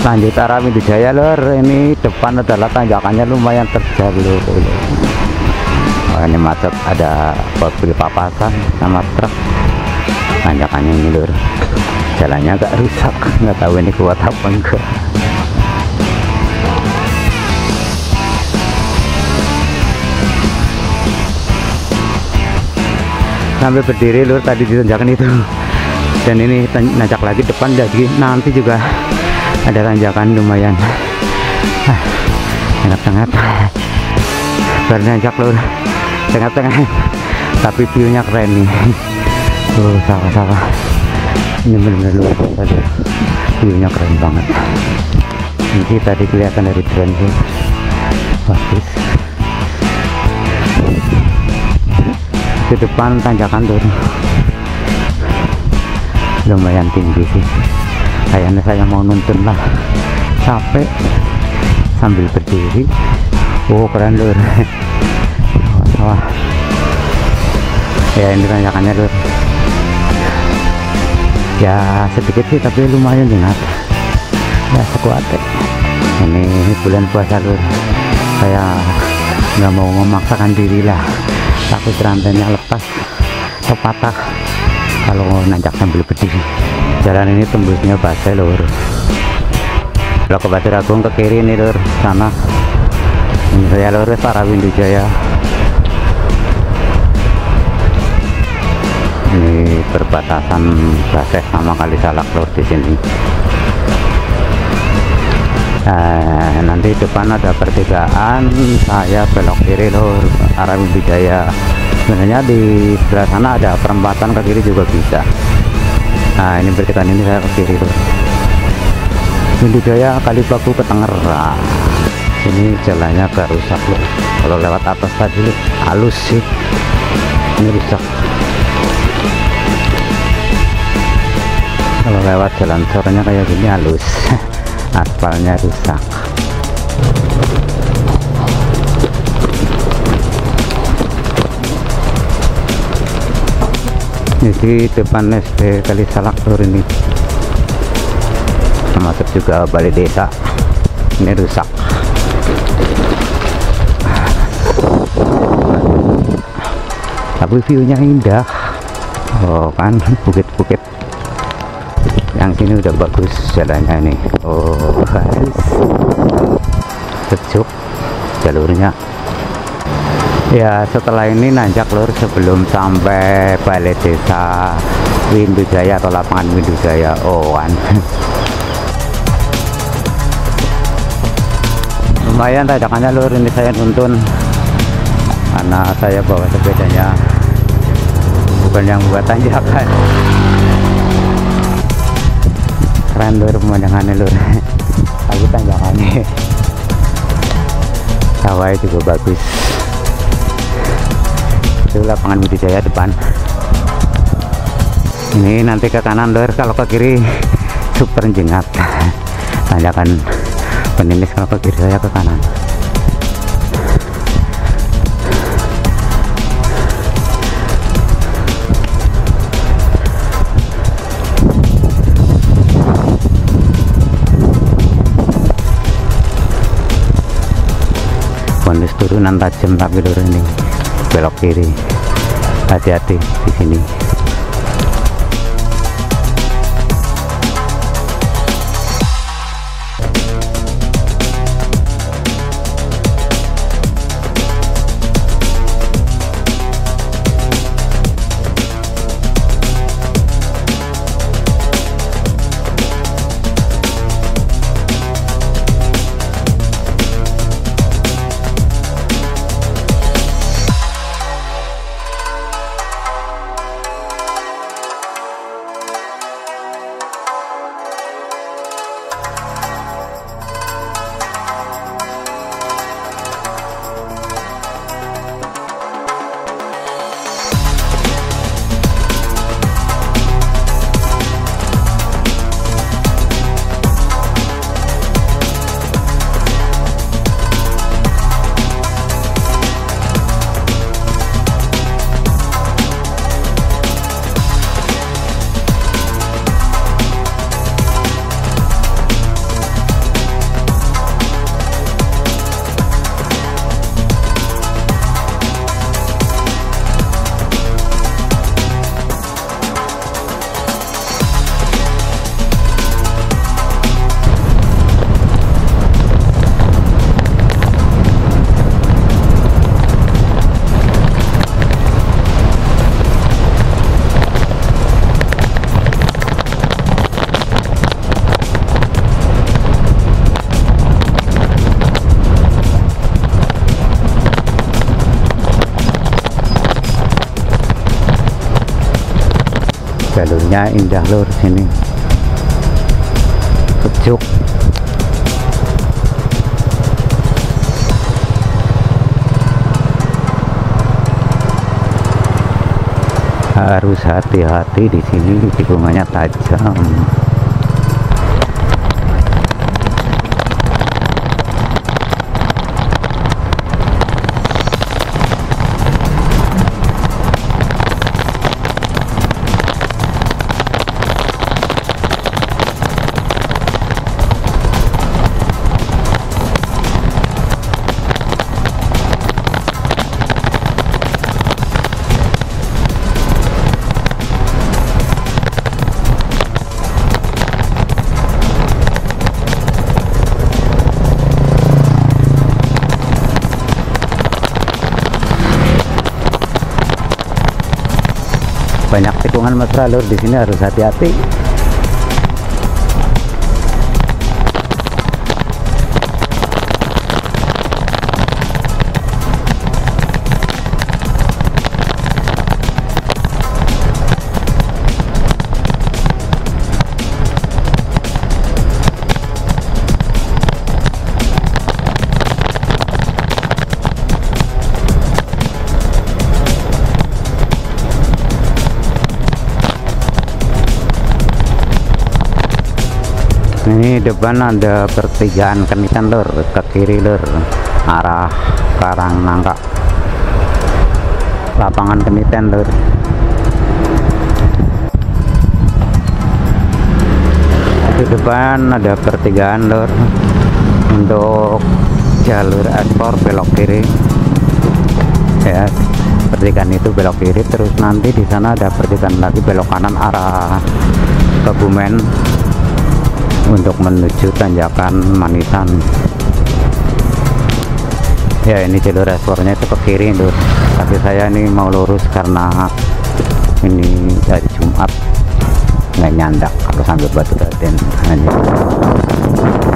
Lanjut arah Pindijaya lur, ini depan adalah tanjakannya lumayan terjal lur. Oh, ini macet, ada mobil papasan sama truk. Tanjakannya ini lur, jalannya agak rusak, nggak tahu ini kuat apa enggak. Sampai berdiri lur tadi di tanjakan itu, dan ini nanjak lagi depan, jadi nanti juga ada tanjakan lumayan. Tengah-tengah baru nanjak lur, tengah-tengah, tapi view-nya keren nih. Tuh sawah-sawah, ini benar-benar luar biasa deh, view-nya keren banget. Ini tadi kelihatan dari drone tuh, bagus. Di depan tanjakan tuh lumayan tinggi sih, kayaknya saya mau nuntun lah, capek sambil berdiri. Oh keren lur. Wah, ya ini tanjakannya lur, ya sedikit sih tapi lumayan jenat ya, sekuatnya. Ini bulan puasa lur, saya nggak mau memaksakan diri lah, takut rantainya lepas atau patah kalau nanjak sambil berdiri. Jalan ini tembusnya Basel lur, kalau ke Batu Agung ke kiri nih lur, sana ini saya lur arah Pindijaya. Ini perbatasan Basel sama Kalisalak lur di sini. Nanti depan ada pertigaan, saya belok kiri lur arah Pindijaya. Sebenarnya di sebelah sana ada perempatan ke kiri juga bisa. Nah ini pertigaan ini saya ke kiri lur. Pindijaya Kalibaku ke Tangerang. Ini jalannya agak rusak lur. Kalau lewat atas tadi halus sih, ini rusak. Kalau lewat jalan sorenya kayak gini halus. Aspalnya rusak. Jadi depan SD Kalisalak lur ini, termasuk juga balai desa, ini rusak. Tapi view-nya indah. Oh kan, bukit-bukit yang sini udah bagus jalannya nih. Oh guys, sejuk jalurnya. Ya setelah ini nanjak lur, sebelum sampai balai desa Pindijaya atau lapangan Pindijaya. Oh kan lumayan tanjakannya lur, ini saya nuntun karena saya bawa sepedanya, bukan yang buat tanjakan. Keren lur pemandangannya lur, tapi tanjakannya sawahnya juga bagus. Itu lapangan Pindijaya depan. Ini nanti ke kanan lur, kalau ke kiri super jengat. Tanjakan penimis, kalau ke kiri saya ke kanan. Bonus turunan tajam tapi lur, ini belok kiri, hati-hati di sini. jalurnya indah lur sini, sejuk. Harus hati-hati di sini, tikungannya tajam. Banyak tikungan mesra lur, di sini harus hati-hati. Ini depan ada pertigaan Kenitan lur, ke kiri lur, arah Karangnangka, lapangan Kenitan lur. Di depan ada pertigaan lur, untuk jalur ekspor belok kiri ya. Pertigaan itu belok kiri, terus nanti di sana ada pertigaan lagi belok kanan arah Kebumen untuk menuju tanjakan Manisan. Ya, ini jalur ekspornya itu ke kiri lur, tapi saya ini mau lurus karena ini dari Jumat nggak nyandak, aku sambil batu raden.